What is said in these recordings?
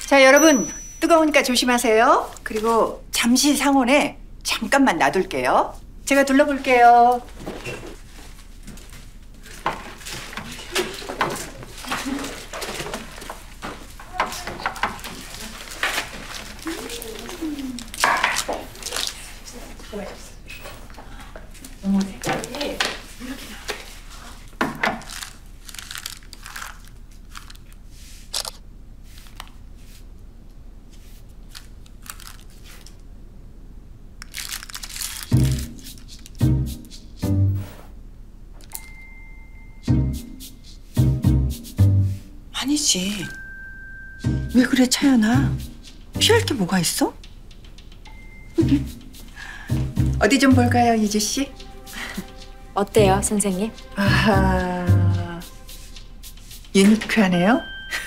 자, 여러분 뜨거우니까 조심하세요. 그리고 잠시 상온에 잠깐만 놔둘게요. 제가 둘러볼게요. 어머, 색깔이 이렇게 나와요. 아니지. 왜 그래, 차연아? 피할 게 뭐가 있어? 어디 좀 볼까요, 이주 씨? 어때요, 선생님? 아하, 유니크하네요.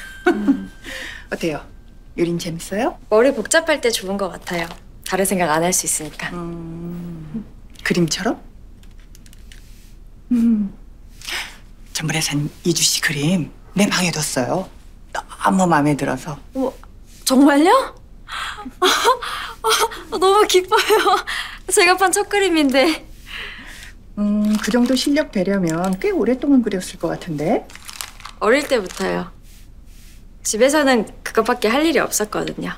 어때요? 요린 재밌어요? 머리 복잡할 때 좋은 것 같아요. 다른 생각 안 할 수 있으니까. 그림처럼? 전번에 산 이주 씨 그림 내 방에 뒀어요. 너무 마음에 들어서. 정말요? 너무 기뻐요. 제가 판 첫 그림인데. 그 정도 실력 되려면 꽤 오랫동안 그렸을 것 같은데? 어릴 때부터요. 집에서는 그것밖에 할 일이 없었거든요.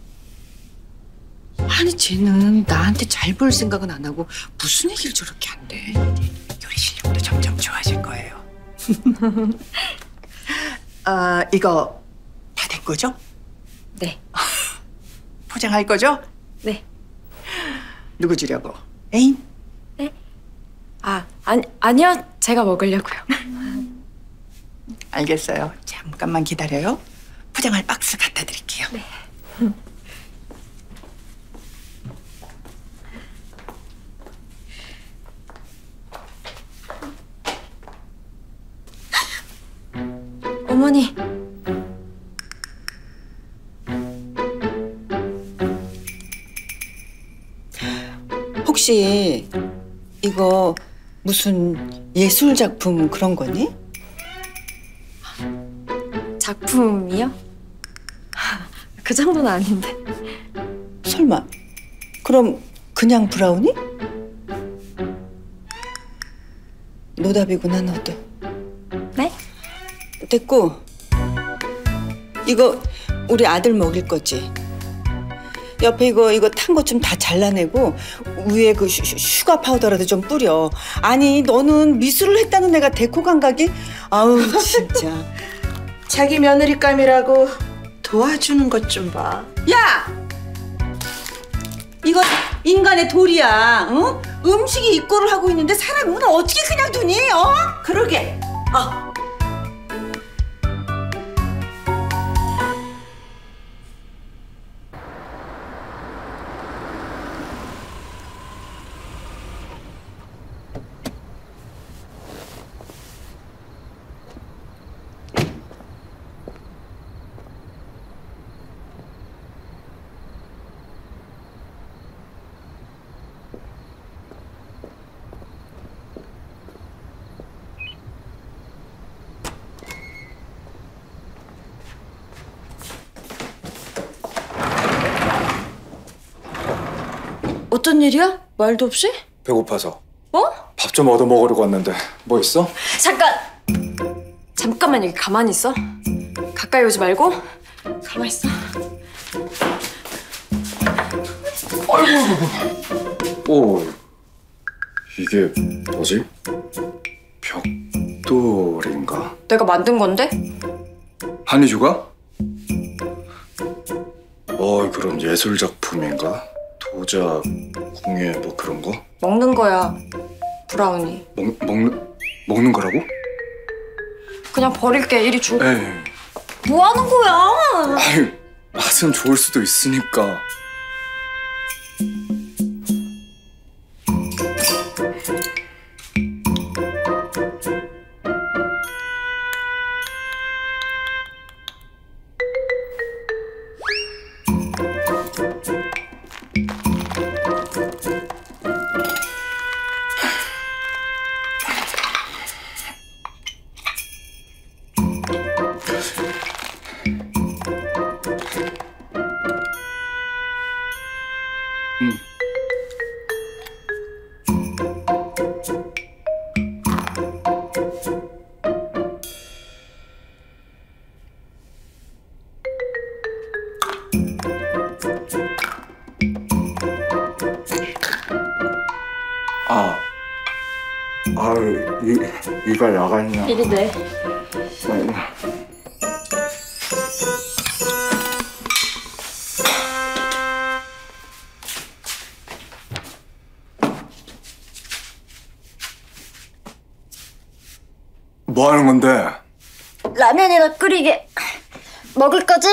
아니 쟤는 나한테 잘 볼 생각은 안 하고 무슨 얘기를 저렇게 한대. 요리 실력도 점점 좋아질 거예요. 이거 다 된 거죠? 네. 포장할 거죠? 네. 누구 주려고? 애인? 네? 아니요. 제가 먹으려고요. 알겠어요. 잠깐만 기다려요. 포장할 박스 갖다 드릴게요. 네. 어머니. 혹시 이거 무슨 예술 작품 그런 거니? 작품이요? 그 정도는 아닌데. 설마 그럼 그냥 브라우니? 노답이구나 너도. 네? 됐고 이거 우리 아들 먹일 거지? 옆에 이거 탄 거 좀 다 잘라내고 위에 그 슈가 파우더라도 좀 뿌려. 아니 너는 미술을 했다는 애가 데코 감각이 아우 진짜. 자기 며느리감이라고 도와주는 것 좀 봐. 야! 이거 인간의 도리야. 응? 음식이 입고를 하고 있는데 사람은 어떻게 그냥 두니? 그러게. 어떤 일이야? 말도 없이? 배고파서. 뭐? 밥 좀 얻어 먹으려고 왔는데 뭐 있어? 잠깐! 잠깐만 여기 가만히 있어. 가까이 오지 말고 가만히 있어. 오, 이게 뭐지? 벽돌인가? 내가 만든 건데? 한희주가? 그럼 예술 작품인가? 도자, 공예 뭐 그런 거? 먹는 거야. 브라우니. 먹는 거라고? 그냥 버릴게. 이리 줘. 에이, 뭐 하는 거야? 아유, 맛은 좋을 수도 있으니까. 이가 나갔냐? 이리 내. 뭐 하는 건데? 라면이나 끓이게. 먹을 거지?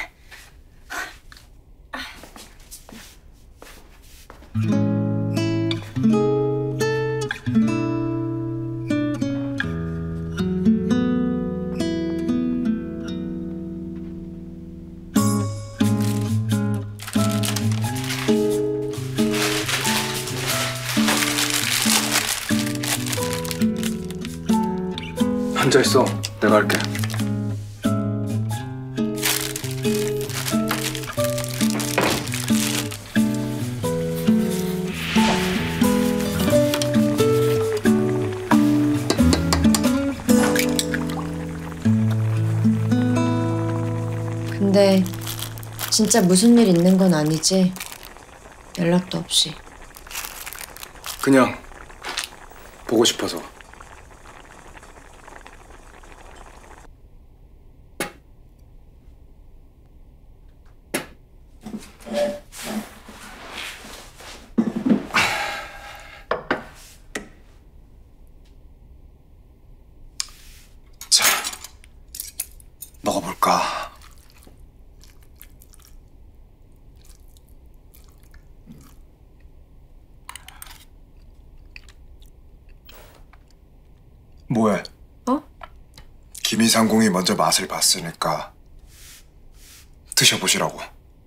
앉아 있어. 내가 할게. 근데 진짜 무슨 일 있는 건 아니지? 연락도 없이. 그냥 보고 싶어서. 자, 먹어볼까? 뭐해? 어? 김이상궁이 먼저 맛을 봤으니까 드셔보시라고.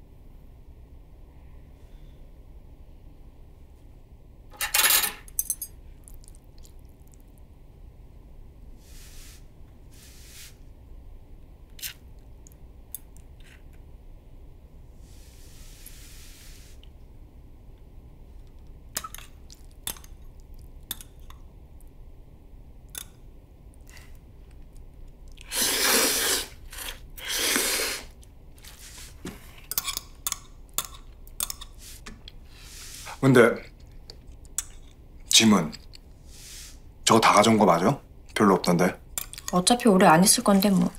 근데 짐은 저거 다 가져온 거 맞아? 별로 없던데. 어차피 오래 안 있을 건데 뭐.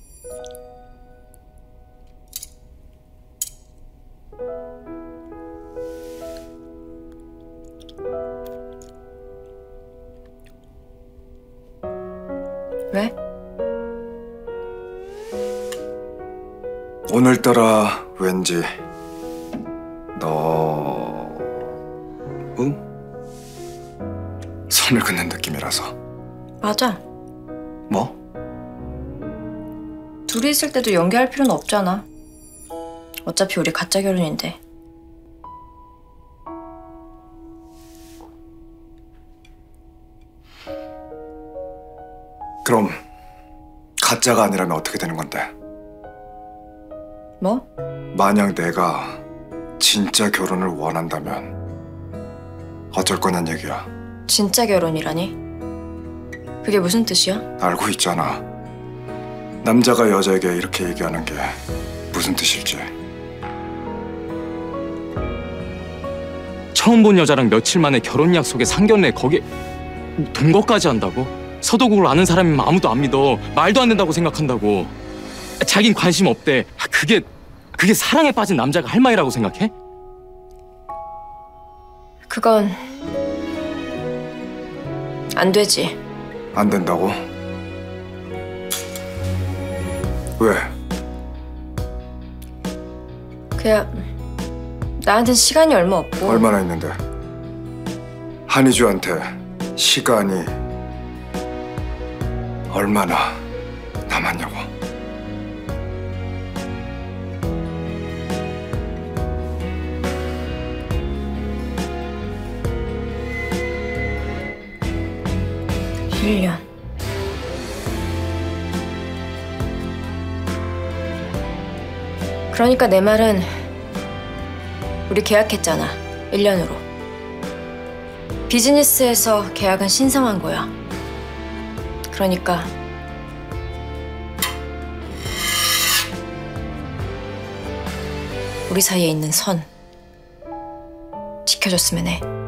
왜? 오늘따라 왠지 응? 선을 긋는 느낌이라서. 맞아. 뭐? 둘이 있을 때도 연기할 필요는 없잖아. 어차피 우리 가짜 결혼인데. 그럼 가짜가 아니라면 어떻게 되는 건데? 뭐? 만약 내가 진짜 결혼을 원한다면 어쩔 거냔 얘기야. 진짜 결혼이라니? 그게 무슨 뜻이야? 알고 있잖아. 남자가 여자에게 이렇게 얘기하는 게 무슨 뜻일지. 처음 본 여자랑 며칠 만에 결혼 약속에 상견례 거기에 동거까지 한다고? 서도국을 아는 사람이면 아무도 안 믿어. 말도 안 된다고 생각한다고. 자긴 관심 없대. 그게 사랑에 빠진 남자가 할 말이라고 생각해? 그건 안 되지. 안 된다고? 왜? 그냥 나한텐 시간이 얼마 없고. 얼마나 있는데? 한희주한테 시간이 얼마나 남았냐고. 일 년. 그러니까 내 말은 우리 계약했잖아. 1년으로. 비즈니스에서 계약은 신성한 거야. 그러니까 우리 사이에 있는 선 지켜줬으면 해.